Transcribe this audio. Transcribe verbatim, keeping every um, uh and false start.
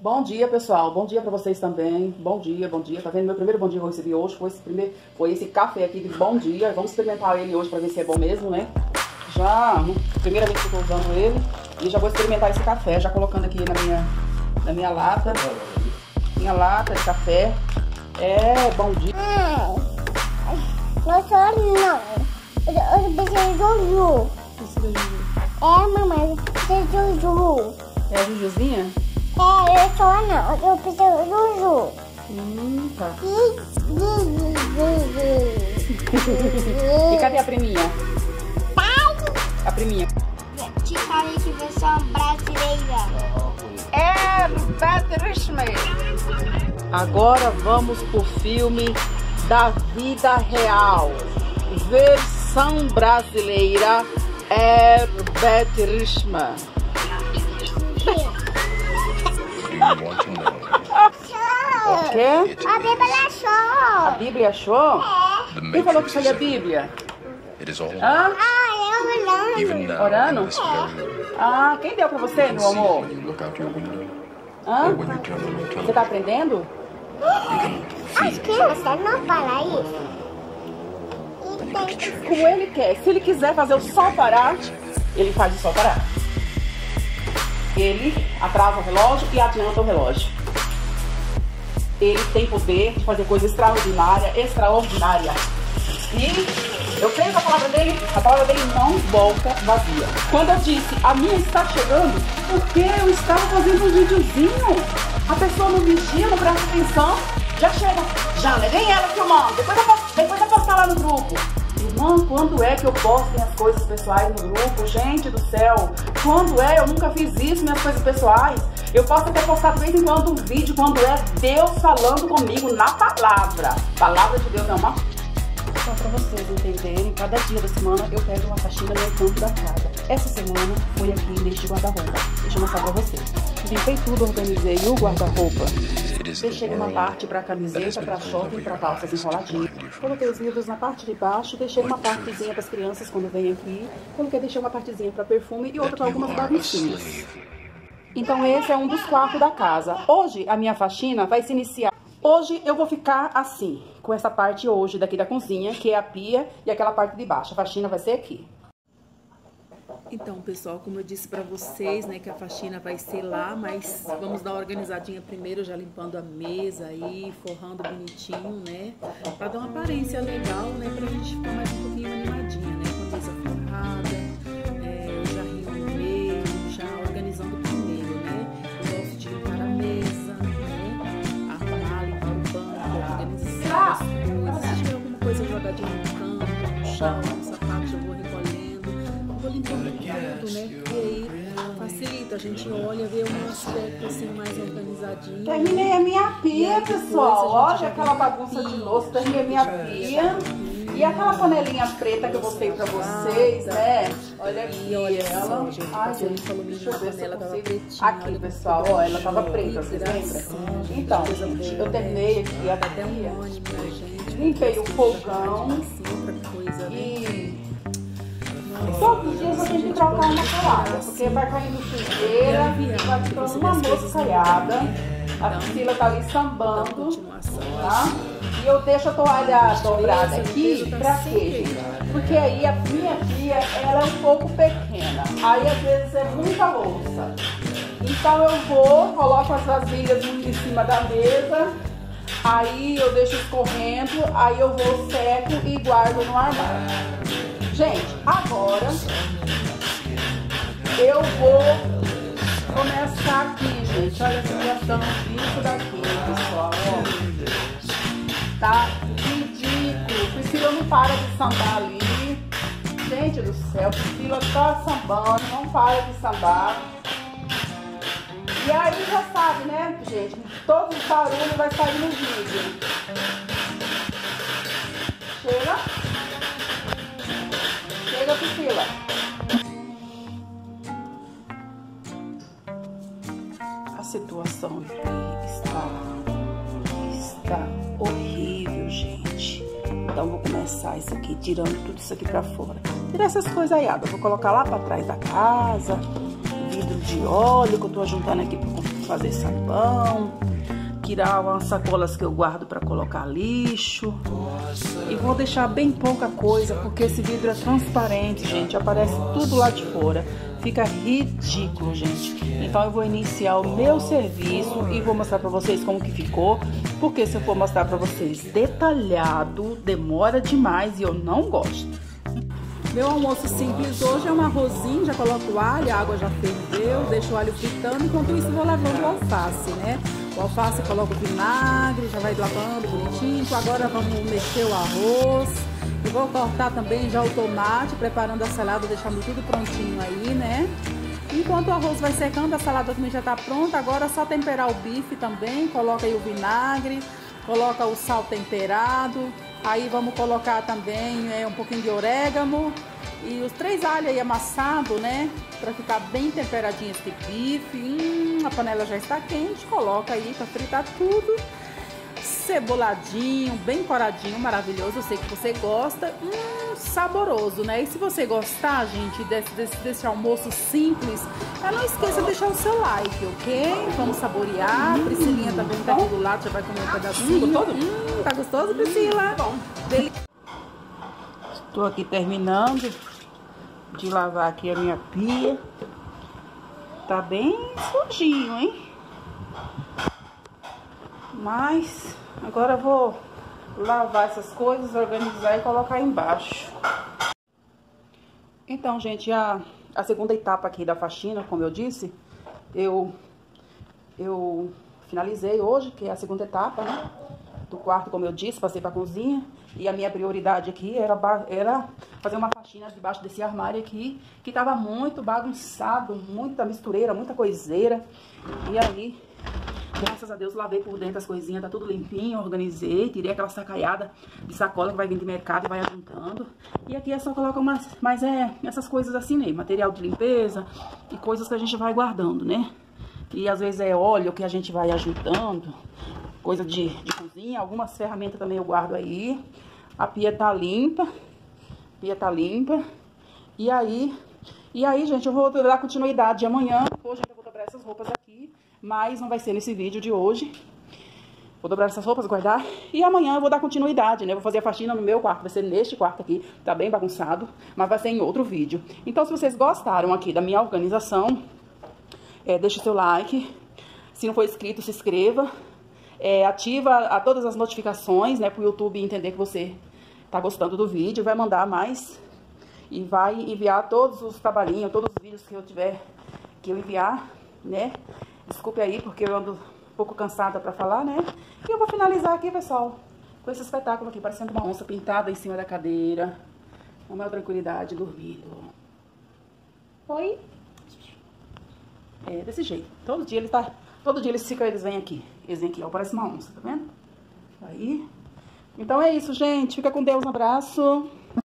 Bom dia, pessoal. Bom dia pra vocês também. Bom dia, bom dia. Tá vendo? Meu primeiro bom dia que eu recebi hoje foi esse, primeiro, foi esse café aqui de bom dia. Vamos experimentar ele hoje pra ver se é bom mesmo, né? Já, primeira vez que eu tô usando ele. E já vou experimentar esse café, já colocando aqui na minha, na minha lata. Minha lata de café. É, bom dia. Não sou não. Eu, eu pensei Juju. É, mamãe, eu pensei Juju. É a Jujuzinha? É, eu sou não. Eu pensei Juju. Hum, tá. E E cadê a priminha? A priminha. Te falei que você é uma brasileira. É, Betrisme. Agora vamos pro filme da vida real. Versão brasileira é Betrisme. O quê? A Bíblia achou. A Bíblia achou? É. Quem falou que isso aí é Bíblia? Hã? Ah, eu olhando. Orando? Ah, quem deu pra você, meu amor? Hã? Você tá aprendendo? As crianças não falam isso. Como ele quer. Se ele quiser fazer o sol parar, ele faz o sol parar. Ele atrasa o relógio e adianta o relógio. Ele tem poder de fazer coisa extraordinária, extraordinária. E eu creio que a palavra dele, a palavra dele não volta vazia. Quando eu disse, a minha está chegando, porque eu estava fazendo um videozinho. A pessoa não vigia, não presta atenção, já chega. Já, né? Vem ela filmando, depois eu, posto, depois eu postar lá no grupo. Irmã, quando é que eu posto minhas coisas pessoais no grupo? Gente do céu, quando é? Eu nunca fiz isso, minhas coisas pessoais. Eu posso até postar de vez em quando um vídeo quando é Deus falando comigo na palavra. Palavra de Deus é uma... Só para vocês entenderem, cada dia da semana eu pego uma faxina no canto da casa. Essa semana foi aqui neste guarda-roupa. Deixa eu mostrar para vocês. Limpei tudo, organizei o guarda-roupa. Deixei uma parte para camiseta, para short e para calças enroladinhas. Coloquei os livros na parte de baixo, deixei uma partezinha para as crianças quando vêm aqui. Coloquei, deixei uma partezinha para perfume e outra para algumas baguncinhas. Então esse é um dos quartos da casa. Hoje a minha faxina vai se iniciar. Hoje eu vou ficar assim, com essa parte hoje daqui da cozinha, que é a pia, e aquela parte de baixo. A faxina vai ser aqui. Então, pessoal, como eu disse pra vocês, né, que a faxina vai ser lá, mas vamos dar uma organizadinha primeiro, já limpando a mesa aí, forrando bonitinho, né, pra dar uma aparência legal, né, pra gente ficar mais um pouquinho animadinha, né, com a mesa forrada, é, o jarrinho no meio, já organizando primeiro, né. Eu gosto de limpar a mesa, né, arrumar, limpar o banco, organizar as coisas, se tiver alguma coisa jogadinha no canto, no chão, no sapato, eu vou recolhendo. Vou limpando tudo, né? Porque aí facilita, a gente olha, vê um aspecto assim mais organizadinho. Terminei a minha pia, pessoal. Olha aquela bagunça de louça, terminei a minha pia. E aquela panelinha preta que eu mostrei pra vocês, né? Olha aqui, olha ela. Ai, gente, deixa eu ver se eu consigo. Aqui, pessoal, ó, ela tava preta, vocês lembram? Então, gente, eu terminei aqui a pia. Limpei o fogão. E... todos os dias eu tenho que trocar uma toalha, porque vai caindo sujeira, vai ficando uma moscaiada, a Priscila tá ali sambando, tá? E eu deixo a toalha dobrada aqui, pra quê, gente? Porque aí a minha pia, ela é um pouco pequena, aí às vezes é muita louça. Então eu vou, coloco as vasilhas muito em cima da mesa, aí eu deixo escorrendo, aí eu vou seco e guardo no armário. Gente, agora eu vou começar aqui, gente. Olha a situação disso daqui, pessoal. Ó. Tá ridículo. Priscila não para de sambar ali. Gente do céu, Priscila tá sambando, não para de sambar. E aí já sabe, né, gente? Todo o barulho vai sair no vídeo. Chega. Chega, Priscila. A situação aqui está, está horrível, gente. Então, vou começar isso aqui, tirando tudo isso aqui pra fora. Tirar essas coisas aí, vou colocar lá pra trás da casa. Vidro de óleo que eu tô juntando aqui pra fazer sabão, tirar umas sacolas que eu guardo para colocar lixo. E vou deixar bem pouca coisa, porque esse vidro é transparente, gente. Aparece tudo lá de fora. Fica ridículo, gente. Então eu vou iniciar o meu serviço e vou mostrar para vocês como que ficou. Porque se eu for mostrar para vocês detalhado, demora demais e eu não gosto. Meu almoço simples hoje é um arrozinho, já coloco o alho, a água já ferveu, deixo o alho fritando. Enquanto isso vou lavando o alface, né? O alface eu coloco vinagre, já vai lavando bonitinho. Então agora vamos mexer o arroz. E vou cortar também já o tomate, preparando a salada, deixando tudo prontinho aí, né? Enquanto o arroz vai secando, a salada também já tá pronta. Agora é só temperar o bife também. Coloca aí o vinagre, coloca o sal temperado. Aí vamos colocar também é, um pouquinho de orégano e os três alhos aí amassados, né? Pra ficar bem temperadinho esse bife. Hum, a panela já está quente, coloca aí pra fritar tudo. Ceboladinho, bem coradinho, maravilhoso. Eu sei que você gosta. Hum, saboroso, né? E se você gostar, gente, desse, desse, desse almoço simples, não esqueça de deixar o seu like, ok? Vamos saborear. Hum, Priscilinha também tá aqui do lado, já vai comer um pedacinho. Hum, hum, tá gostoso, Priscila? Bom. Del... Estou aqui terminando de lavar aqui a minha pia. Tá bem sujinho, hein? Mas agora eu vou lavar essas coisas, organizar e colocar embaixo. Então, gente, a, a segunda etapa aqui da faxina, como eu disse, eu, eu finalizei hoje, que é a segunda etapa, né? Do quarto, como eu disse, passei pra cozinha. E a minha prioridade aqui era, era fazer uma faxina debaixo desse armário aqui, que tava muito bagunçado, muita mistureira, muita coiseira. E aí, graças a Deus, lavei por dentro as coisinhas, tá tudo limpinho, organizei, tirei aquela sacaiada de sacola que vai vir de mercado e vai ajuntando. E aqui é só colocar umas, mas é essas coisas assim, né? Material de limpeza e coisas que a gente vai guardando, né? E às vezes é óleo que a gente vai ajuntando, coisa de, de cozinha, algumas ferramentas também eu guardo aí. A pia tá limpa, a pia tá limpa. E aí, e aí, gente, eu vou dar continuidade amanhã. Hoje eu vou dobrar essas roupas aqui, mas não vai ser nesse vídeo de hoje. Vou dobrar essas roupas, guardar. E amanhã eu vou dar continuidade, né? Vou fazer a faxina no meu quarto. Vai ser neste quarto aqui. Tá bem bagunçado, mas vai ser em outro vídeo. Então, se vocês gostaram aqui da minha organização, é, deixa o seu like. Se não for inscrito, se inscreva. É, ativa a todas as notificações, né? Pro YouTube entender que você tá gostando do vídeo. Vai mandar mais. E vai enviar todos os trabalhinhos, todos os vídeos que eu tiver que eu enviar, né? Desculpe aí, porque eu ando um pouco cansada pra falar, né? E eu vou finalizar aqui, pessoal, com esse espetáculo aqui, parecendo uma onça pintada em cima da cadeira. Com a maior tranquilidade, dormindo. Oi? É, desse jeito. Todo dia ele tá... Todo dia eles ficam, eles vêm aqui. Eles vêm aqui, ó, parece uma onça, tá vendo? Aí. Então é isso, gente. Fica com Deus, um abraço.